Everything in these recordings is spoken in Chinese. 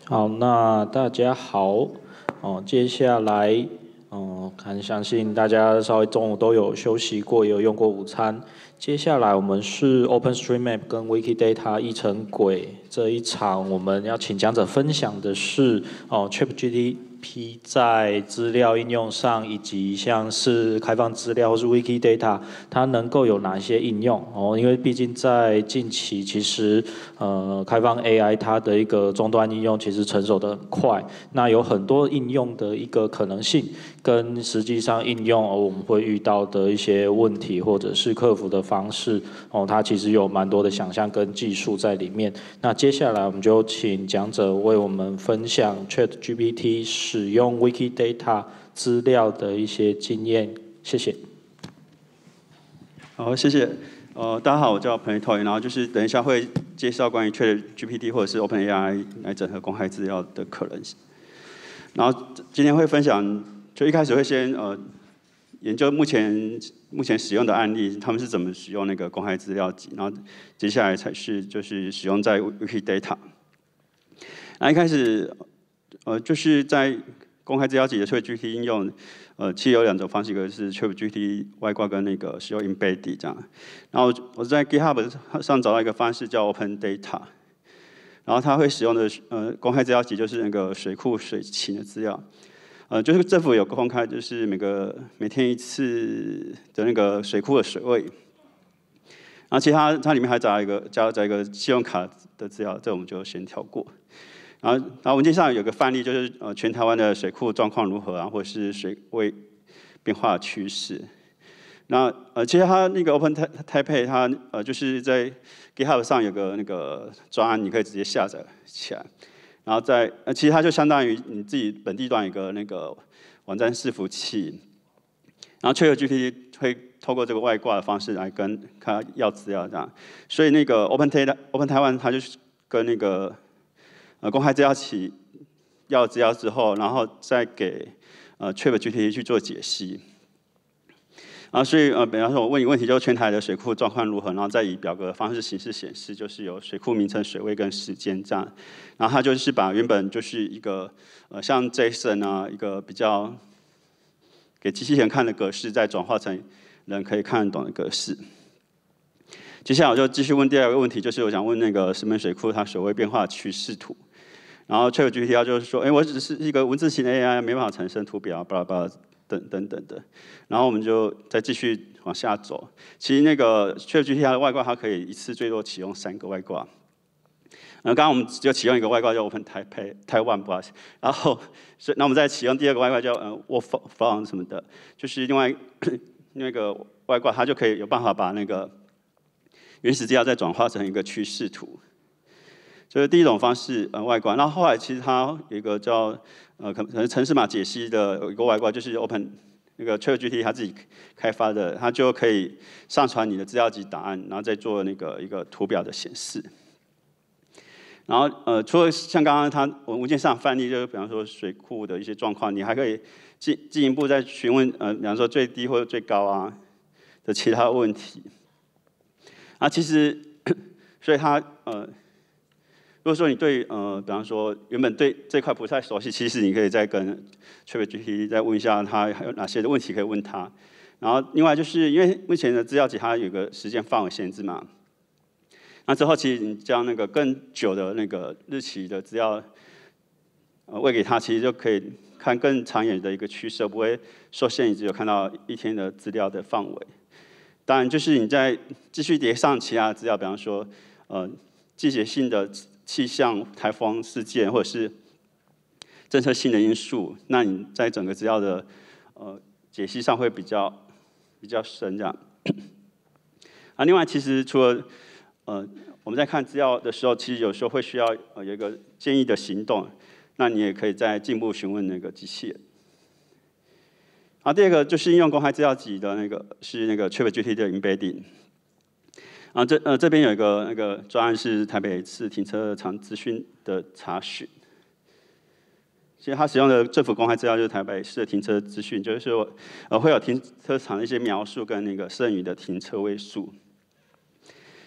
好，那大家好，接下来，相信大家稍微中午都有休息过，也有用过午餐。接下来我们是 OpenStreetMap 跟 Wikidata 议程轨这一场，我们要请讲者分享的是ChatGPT 在资料应用上，以及像是开放资料或是 Wikidata，它能够有哪些应用因为毕竟在近期，其实开放 AI 它的一个终端应用其实成熟的很快，那有很多应用的一个可能性，跟实际上应用我们会遇到的一些问题或者是克服的方式它其实有蛮多的想象跟技术在里面。那接下来我们就请讲者为我们分享 ChatGPT 使用 Wikidata 资料的一些经验，谢谢。 好，谢谢。大家好，我叫彭宇透，然后就是等一下会介绍关于 ChatGPT 或者是 OpenAI 来整合公开资料的可能性。然后今天会分享，就一开始会先研究目前使用的案例，他们是怎么使用那个公开资料集，然后接下来才是就是使用在 Wikidata。那一开始就是在公开资料集的 ChatGPT 应用，其实有两种方式，一个是 ChatGPT 外挂跟那个使用 Embedded 这样。然后我在 GitHub 上找到一个方式叫 OpenData， 然后它会使用的公开资料集就是那个水库水情的资料，就是政府有公开，就是每天一次的那个水库的水位。然后其他它里面还加一个信用卡的资料，这我们就先跳过。然后文件上有个范例，就是全台湾的水库状况如何啊，或是水位变化趋势。那其实它那个 OpenType 它就是在 GitHub 上有个那个专案，你可以直接下载起来。然后其实它就相当于你自己本地端有一个那个网站伺服器，然后 ChatGPT 会透过这个外挂的方式来跟它要资料这样。所以那个 OpenTaiwan 它就是跟那个公开资料集要资料之后，然后再给ChatGPT 去做解析。所以比方说我问你问题，就是全台的水库状况如何，然后再以表格的方式形式显示，就是有水库名称、水位跟时间这样。然后它就是把原本就是一个像 JSON 啊一个比较给机器人看的格式，再转化成人可以看得懂的格式。接下来我就继续问第二个问题，就是我想问那个石门水库它水位变化趋势图。然后 ChatGPT 它就是说，我只是一个文字型的 AI， 没办法产生图表，巴拉巴拉等的。然后我们就再继续往下走。其实那个 ChatGPT 它的外挂，它可以一次最多启用3个外挂。刚刚我们只有启用一个外挂叫 OpenTaiwan， 不好意思。然后，那我们再启用第二个外挂叫Wolfram 什么的，就是另外那个外挂，它就可以有办法把那个原始资料再转化成一个趋势图。这是第一种方式外挂。那后来其实它有一个叫可能程式码解析的有一个外挂，就是 那个 ChatGPT 它自己开发的，它就可以上传你的资料集档案，然后再做那个一个图表的显示。然后除了像刚刚它文件上范例，就是比方说水库的一些状况，你还可以进一步再询问比方说最低或者最高啊的其他问题。其实所以它如果说你对比方说原本对这块不太熟悉，其实你可以再跟 ChatGPT 再问一下它还有哪些的问题可以问它。然后另外就是因为目前的资料集它有个时间范围限制嘛，那之后其实你将那个更久的那个日期的资料喂给它，其实就可以看更长远的一个趋势，不会受限于只有看到一天的资料的范围。当然就是你再继续叠上其他的资料，比方说季节性的气象、台风事件，或者是政策性的因素，那你在整个资料的解析上会比较深这样。另外其实除了我们在看资料的时候，其实有时候会需要有一个建议的行动，那你也可以再进一步询问那个机器人。第二个就是应用公开资料集的那个是那个 ChatGPT 的 Embedding。这边有一个那个专案是台北市停车场资讯的查询。其实它使用的政府公开资料就是台北市的停车资讯，就是说会有停车场的一些描述跟那个剩余的停车位数。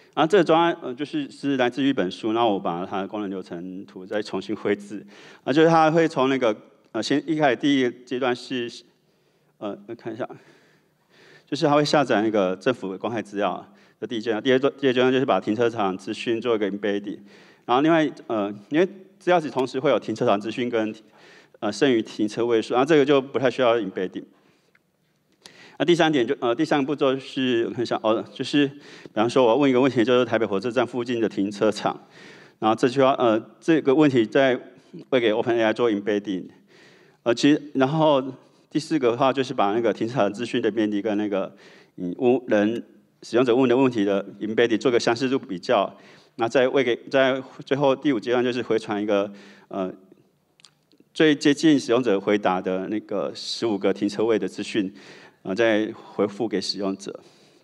然后这个专案是来自于一本书，然后我把它的功能流程图再重新绘制，就是它会从那个先一开始第一个阶段是看一下，就是它会下载那个政府的公开资料的第一阶段，第二阶段就是把停车场资讯做一个 embedding， 然后另外因为资料集同时会有停车场资讯跟剩余停车位数，然后这个就不太需要 embedding。那第三点第三个步骤是我看一下就是比方说我要问一个问题，就是台北火车站附近的停车场，然后这个问题再会给 OpenAI 做 embedding，然后第四个的话就是把那个停车场资讯的便利跟那个使用者问的问题的 embedding 做个相似度比较，那在最后第五阶段就是回传一个最接近使用者回答的那个15个停车位的资讯。再回复给使用者。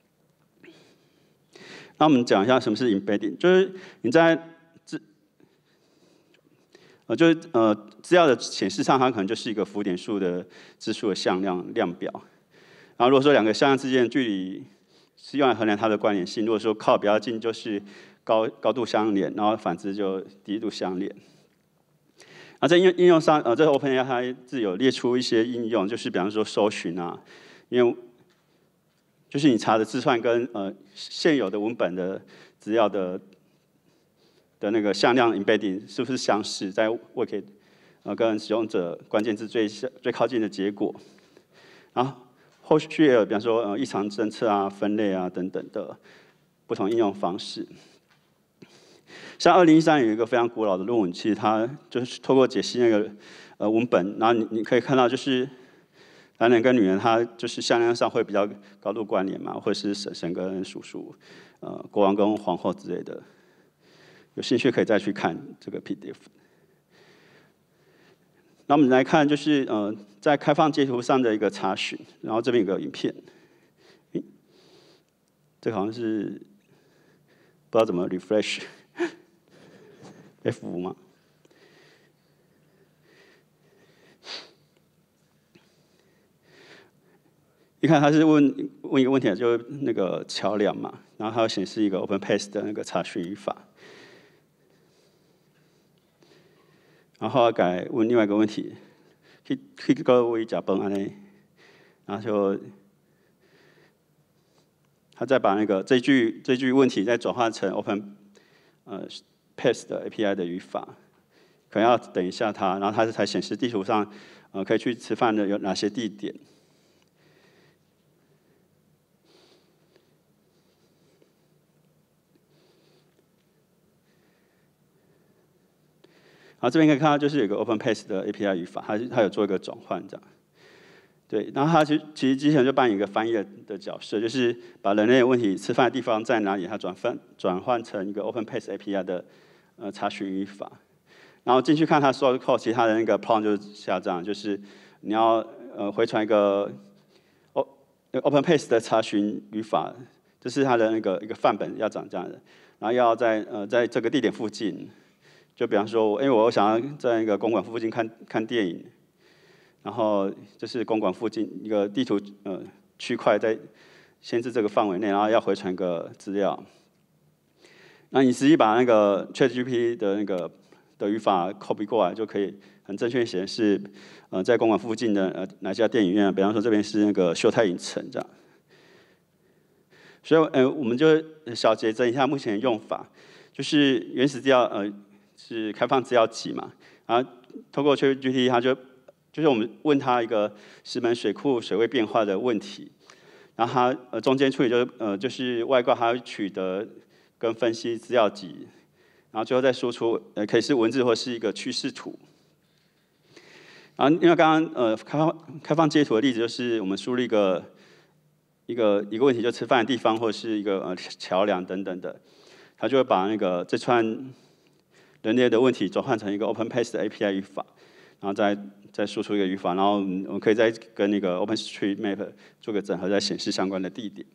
那我们讲一下什么是 embedding， 就是你在资料的显示上，它可能就是一个浮点数的字数的向量表。然后如果说两个向量之间的距离是用来衡量它的关联性，如果说靠比较近就是高度相连，然后反之就低度相连。在应用上，这 OpenAI 它自有列出一些应用，就是比方说搜寻啊。因为就是你查的字串跟现有的文本的资料的那个向量 embedding 是不是相似，在我可以跟使用者关键字最靠近的结果。然后后续也有比方说异常侦测啊、分类啊等等的不同应用方式。像2013有一个非常古老的论文，其实它就是透过解析那个文本，然后你可以看到就是。男人跟女人，他就是向量上会比较高度关联嘛，或者是婶婶跟叔叔，国王跟皇后之类的。有兴趣可以再去看这个 PDF。那我们来看，就是在开放截图上的一个查询，然后这边有个影片，这个好像是不知道怎么 refresh F5 吗？你看，他是问一个问题，就是那个桥梁嘛，然后它要显示一个 OpenPath 的那个查询语法，然后改问另外一个问题，去个位假崩安内，然后就他再把那个这句问题再转换成 OpenPath 的 API 的语法，可能要等一下它，然后它才显示地图上可以去吃饭的有哪些地点。然后这边可以看到，就是有一个 OpenPath 的 API 语法，它有做一个转换这样。对，然后它其实机器人就扮演一个翻译的角色，就是把人类的问题吃饭的地方在哪里，它转换成一个 OpenPath API 的查询语法。然后进去看它 source code， 其实它的那个 prompt 就是下这样，就是你要回传一个 OpenPath 的查询语法，这是它的那个一个范本要长这样的，然后要在这个地点附近。就比方说，因为我想要在那个公馆附近看电影，然后就是公馆附近一个地图区块在限制这个范围内，然后要回传个资料。那你实际把那个 ChatGPT 的那个的语法 copy 过来，就可以很正确显示在公馆附近的哪家电影院，比方说这边是那个秀泰影城这样。所以我们就小结整一下目前的用法，就是原始资料是开放资料集嘛，然后透过 ChatGPT， 它就是我们问它一个石门水库水位变化的问题，然后它中间处理就是外挂它取得跟分析资料集，然后最后再输出可以是文字或是一个趋势图。然后因为刚刚开放截图的例子就是我们输入一个问题，就吃饭的地方或者是一个桥梁等等的，它就会把那个这串人类的问题转换成一个 OpenPath 的 API 语法，然后再输出一个语法，然后我们可以再跟那个 OpenStreetMap 做个整合，再显示相关的地点。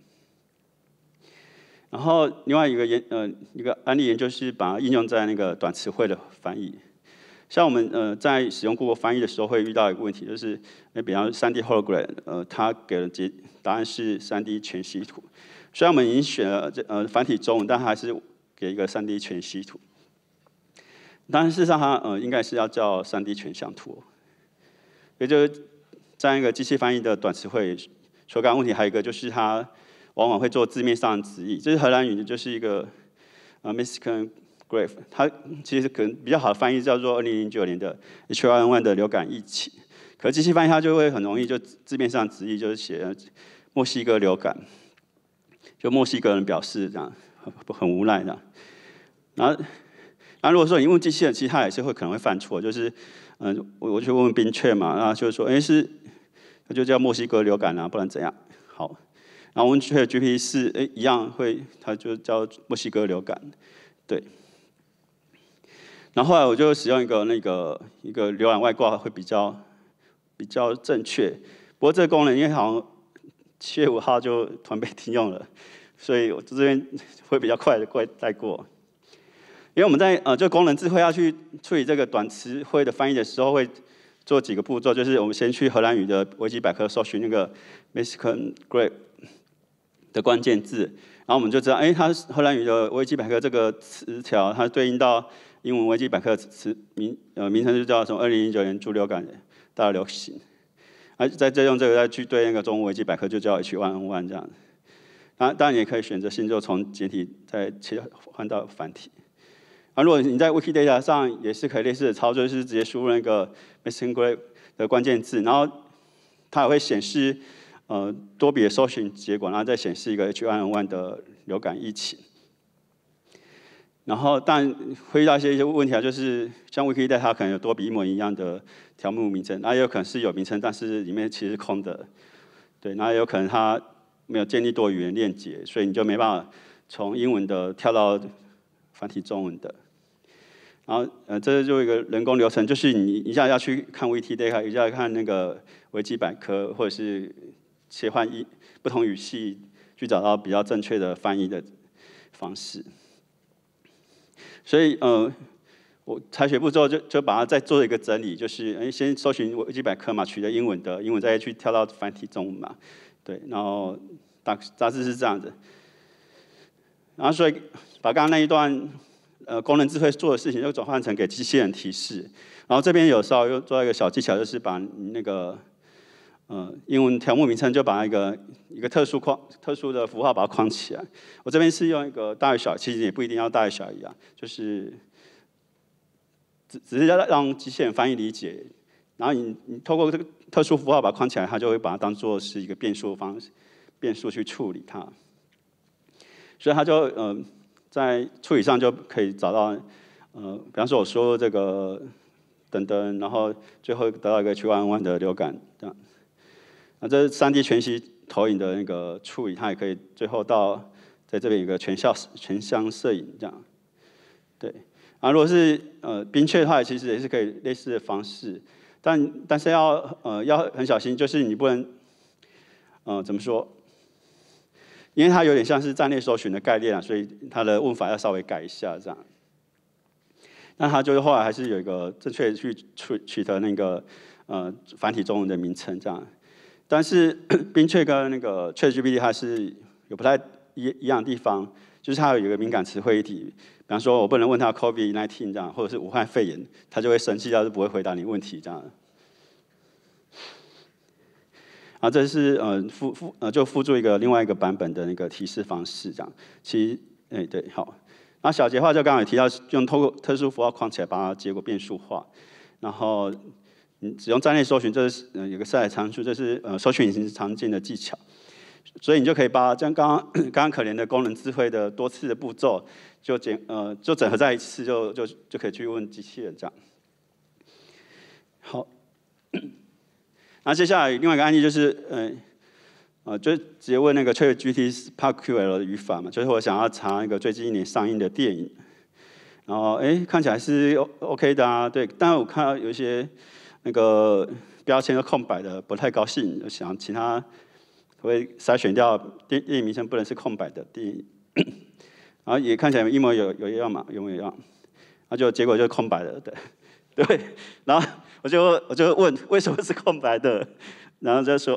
然后另外一个案例研究是把它应用在那个短词汇的翻译， 像我们在使用 Google 翻译的时候，会遇到一个问题，就是比方 3D hologram， 它给的答案是 3D 全息图。虽然我们已经选了繁体中文，但它还是给一个 3D 全息图。当然，事实上它应该是要叫 3D 全像图。也就是在那个机器翻译的短词汇，除了刚刚问题，还有一个就是它往往会做字面上的直译。这是荷兰语，就是一个Mexican Grave， 它其实可能比较好的翻译叫做2009年的 H1N1 的流感疫情。可是机器翻译它就会很容易就字面上直译，就是写墨西哥流感，就墨西哥人表示这样很无奈的。然后如果说你问机器人，其实它也是可能会犯错，就是我去问冰雀嘛，然后就是说，它就叫墨西哥流感啊，不然怎样？好，然后问GPT4，一样它就叫墨西哥流感，对。然后后来我就使用一个浏览外挂会比较正确，不过这个功能因为好像7月5号就突然被停用了，所以我这边会比较快的带过。因为我们在就功能智慧要去处理这个短词汇的翻译的时候，会做几个步骤，就是我们先去荷兰语的维基百科搜寻那个 Mexican Grave 的关键字，然后我们就知道，它荷兰语的维基百科这个词条，它对应到英文维基百科名称就叫什么2009年猪流感大流行，再用这个再去对那个中文维基百科就叫 H1N1 这样。当然也可以选择性就从简体再切换到繁体。如果你在 Wikidata 上也是可以类似的操作，就是直接输入那个 Mexican Grave 的关键字，然后它也会显示多笔的搜寻结果，然后再显示一个 H1N1 的流感疫情。然后当然会遇到一些问题啊，就是像 Wikidata 它可能有多笔一模一样的条目名称，那也有可能是有名称，但是里面其实是空的，对，那也有可能它没有建立多语言链接，所以你就没办法从英文的跳到繁体中文的。然后这就一个人工流程，就是你一下要去看 Wikidata，一下要看那个维基百科，或者是切换不同语系，去找到比较正确的翻译的方式。所以我采取步骤就把它再做一个整理，就是先搜寻维基百科嘛，取得英文的，英文再去跳到繁体中文嘛，对，然后大致是这样子。然后所以把刚刚那一段功能智慧做的事情，就转换成给机器人提示。然后这边有时候又做一个小技巧，就是把你那个英文条目名称就把一个特殊的符号把它框起来。我这边是用一个大于小，其实也不一定要大于小一样，就是只是要让机器人翻译理解。然后你透过这个特殊符号把它框起来，它就会把它当做是一个变数去处理它。所以它就在处理上就可以找到比方说我说这个等等，然后最后得到一个H1N1的流感这样。那这是3D 全息投影的那个处理，它也可以最后到在这边有个全向摄影这样。对，如果是冰雀的话，其实也是可以类似的方式，但是要很小心，就是你不能怎么说？因为它有点像是站内搜寻的概念啊，所以它的问法要稍微改一下这样。那它就是后来还是有一个正确去取得那个繁体中文的名称这样。但是冰雀跟那个 ChatGPT 它是有不太一样的地方，就是它有一个敏感词汇体，比方说我不能问它 COVID-19 这样，或者是武汉肺炎，它就会生气，它就不会回答你问题这样。这是就附注另外一个版本的那个提示方式，这样。其实，对，好。那小节的话，就刚刚有提到，用透过特殊符号框起来，把它结果变数化。然后，只用站内搜寻，这是有个色彩参数，这是搜寻引擎常见的技巧。所以你就可以把将刚刚可怜的功能智慧的多次的步骤，就整合在一次，就可以去问机器人这样。好。那接下来另外一个案例就是，就直接问那个 ChatGPT SparkQL 的语法嘛，就是我想要查那个最近1年上映的电影，然后看起来是 OK 的啊，对，但是我看到有一些那个标签是空白的，不太高兴，想请他会筛选掉电影名称不能是空白的电影，然后也看起来一模有样嘛，有没有一样？那就结果就是空白的，对， 对，然后我就问为什么是空白的，然后就说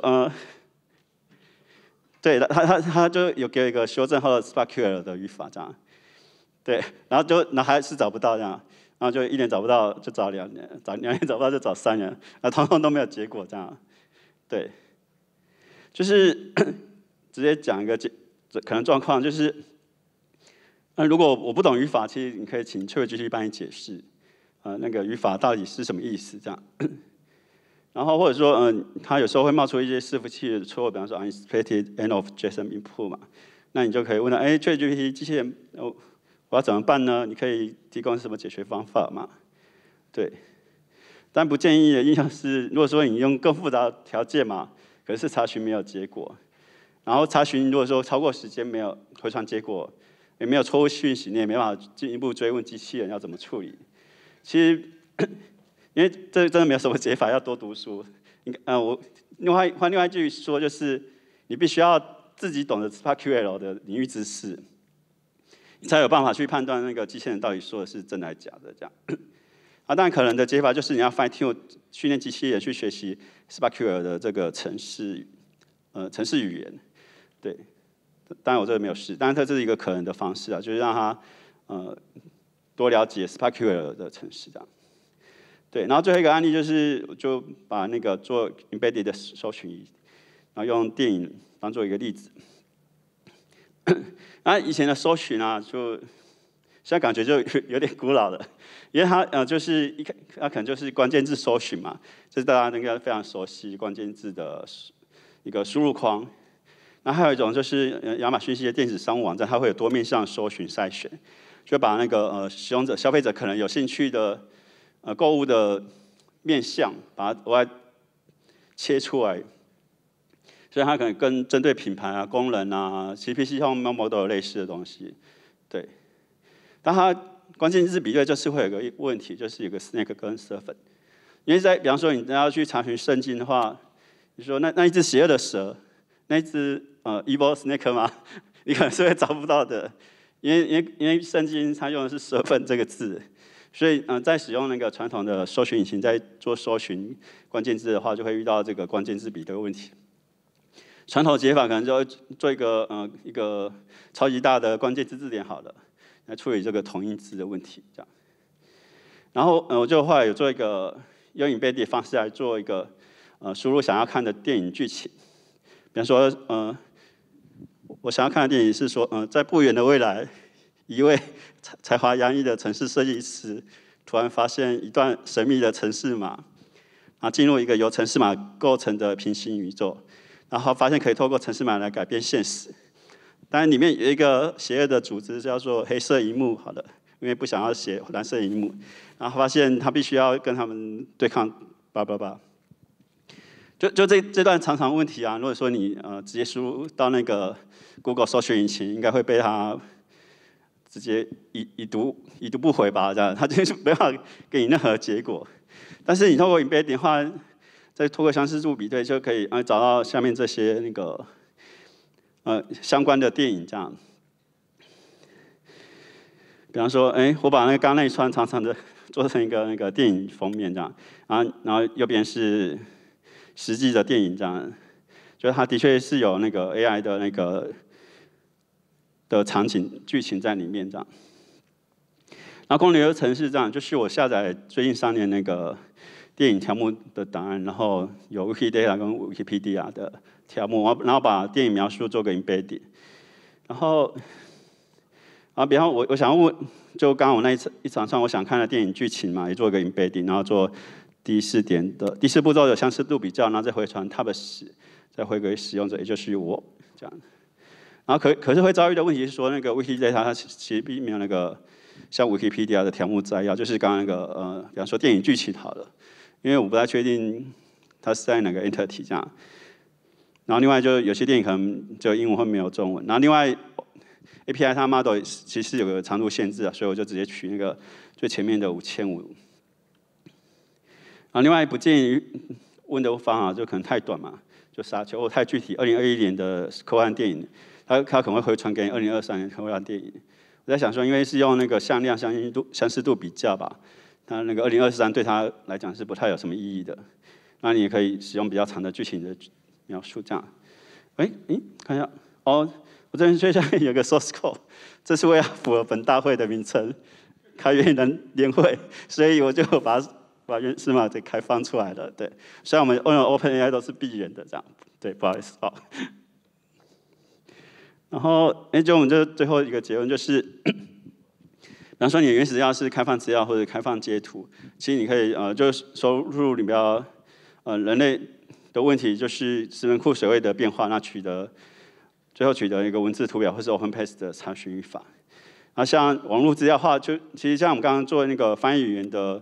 对，他就有给我一个修正后的 SparkQL 的语法这样，对，然后还是找不到这样，然后就1年找不到就找2年，找2年找不到就找3年，通通都没有结果这样，对，就是直接讲一个可能状况就是，如果我不懂语法，其实你可以请 ChatGPT 帮你解释，那个语法到底是什么意思这样。然后或者说，它有时候会冒出一些伺服器的错误，比方说 unexpected end of JSON input 嘛，那你就可以问他，ChatGPT 机器人，我要怎么办呢？你可以提供什么解决方法嘛？对，但不建议的印象是，如果说你用更复杂的条件嘛，可是查询没有结果，然后查询如果说超过时间没有回传结果，也没有错误讯息，你也没办法进一步追问机器人要怎么处理。其实。因为这真的没有什么解法，要多读书。我换另外一句说，就是你必须要自己懂得 SparkQL 的领域知识，你才有办法去判断那个机器人到底说的是真的还是假的这样。当然可能的解法就是你要 fine tune 训练机器人去学习 SparkQL 的这个程式语言。对，当然我这个没有试，但是这是一个可能的方式啊，就是让他多了解 SparkQL 的程式这样。对，然后最后一个案例就是，就把那个做 embedded 的搜寻，然后用电影当做一个例子。以前的搜寻啊，就现在感觉就有点古老了，因为它就是它可能就是关键字搜寻嘛，这是大家应该非常熟悉关键字的一个输入框。那还有一种就是亚马逊系的电子商务网站，它会有多面向搜寻筛选，就把那个使用者、消费者可能有兴趣的购物的面向，把它额外切出来，所以它可能跟针对品牌啊、功能啊、CPC 和 Momo 都有类似的东西，对。但它关键字比对就是会有个问题，就是有个 snake 跟 serpent， 因为比方说你要去查询圣经的话，你说那一只邪恶的蛇，那一只evil snake 吗？你可能是会找不到的，因为圣经它用的是serpent这个字。所以，在使用那个传统的搜寻引擎在做搜寻关键字的话，就会遇到这个关键字比对问题。传统解法可能就会做一个超级大的关键字字典好了，来处理这个同音字的问题，这样。然后，我就后来有做一个用 embedded 的方式来做一个输入想要看的电影剧情。比方说，我想要看的电影是说，在不远的未来。一位才华洋溢的城市设计师突然发现一段神秘的程式码，然后进入一个由程式码构成的平行宇宙，然后发现可以透过程式码来改变现实。当然，里面有一个邪恶的组织叫做黑色萤幕，好的，因为不想要写蓝色萤幕，然后发现他必须要跟他们对抗，叭叭叭。就这段常常问题啊，如果说你直接输入到那个 Google 搜寻引擎，应该会被它直接已读不回吧，这样，他就是没办法给你任何结果。但是你透过 embedded 的话，再透过相似度比对，就可以找到下面这些那个相关的电影这样。比方说，我把刚刚那一串长长的做成一个那个电影封面这样，然后右边是实际的电影这样，就是它的确是有那个 AI 的那个的场景剧情在里面这样。然后公流程是这样，就是我下载最近3年那个电影条目的档案，然后有 Wikidata 跟 Wikipedia 的条目，然后把电影描述做个 embedded， 然后比方我想要问，就刚刚我那一长串我想看的电影剧情嘛，也做个 embedded， 然后做第4步骤的相似度比较，然后再回传 tab 10，再回给使用者，也就是我这样。然后可是会遭遇的问题是说，那个 Wikidata 它其实并没有那个像 Wikipedia 的条目摘要，就是刚刚那个比方说电影剧情好了，因为我不太确定它是在哪个 entity 这样。然后另外就有些电影可能只有英文或没有中文。然后另外 API 它 model 其实有个长度限制啊，所以我就直接取那个最前面的5500。然后另外不建议问的方法就可能太短嘛，就沙丘或太具体，2021年的科幻电影。它可能会回传给2023年科幻电影。我在想说，因为是用那个向量相似度比较吧， 它那个2023对他来讲是不太有什么意义的。那你也可以使用比较长的剧情的描述，这样。看一下哦，我这边最下面有个 source code， 这是为了符合本大会的名称，开源人联会，所以我就把原始码给开放出来了。对，虽然我们用 OpenAI 都是闭源的，这样，对，不好意思哦。然后，就我们这最后一个结论就是，比方说你的原始资料是开放资料或者开放截图，其实你可以就是收入里边人类的问题就是资源库水位的变化，那最后取得一个文字图表或是 OpenPaste 的查询语法。然后像网络资料化，就其实像我们刚刚做那个翻译语言的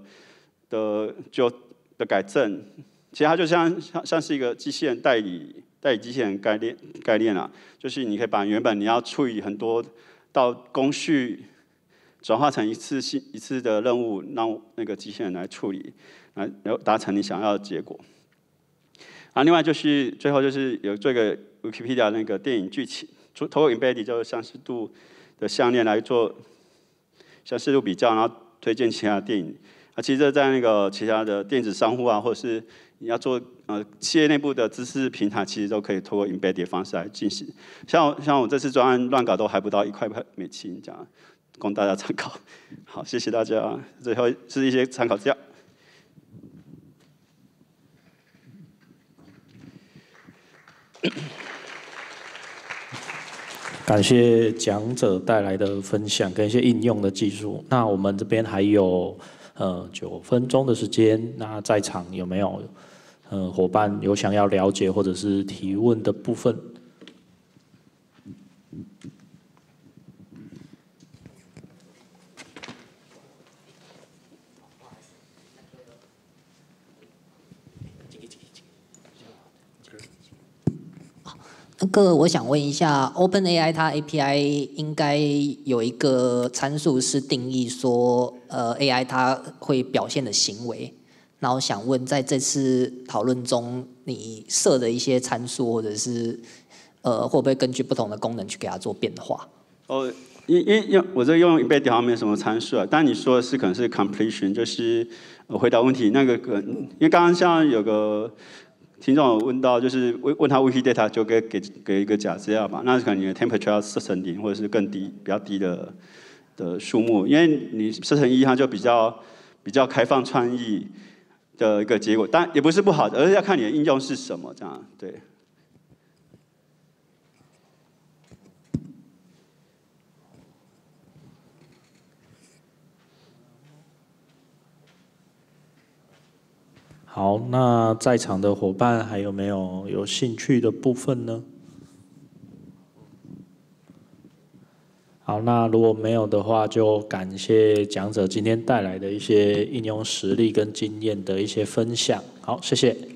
改正，其实它就像是一个机器人代理机器人概念啊，就是你可以把原本你要处理很多到工序转化成一次的任务，让那个机器人来处理，然后达成你想要的结果。另外就是最后就是有做一个 Wikipedia 那个电影剧情，透过 Embedded 就是相似度的项链来做相似度比较，然后推荐其他的电影。其实这在那个其他的电子商务啊，或者是你要做企业内部的知识平台，其实都可以透过 Embedded 的方式来进行。像我这次专案乱搞都还不到1块美金，这样供大家参考。好，谢谢大家。最后是一些参考资料。 感谢讲者带来的分享跟一些应用的技术。那我们这边还有9分钟的时间，那在场有没有伙伴有想要了解或者是提问的部分？ 我想问一下 ，OpenAI 它 API 应该有一个参数是定义说，AI 它会表现的行为。然后想问，在这次讨论中，你设的一些参数，或者是会不会根据不同的功能去给它做变化？ 因我这用 Embedded 好像没什么参数啊，但你说的是可能是 completion， 就是回答问题那个因为刚刚像有个听众有问到，就是问他 Wikidata 就给一个假资料嘛，那可能你的 temperature 要设成0，或者是更低比较低的数目，因为你设成1，它就比较开放创意的一个结果，但也不是不好的，而是要看你的应用是什么，这样对。 好，那在场的伙伴还有没有兴趣的部分呢？好，那如果没有的话，就感谢讲者今天带来的一些应用实例跟经验的一些分享。好，谢谢。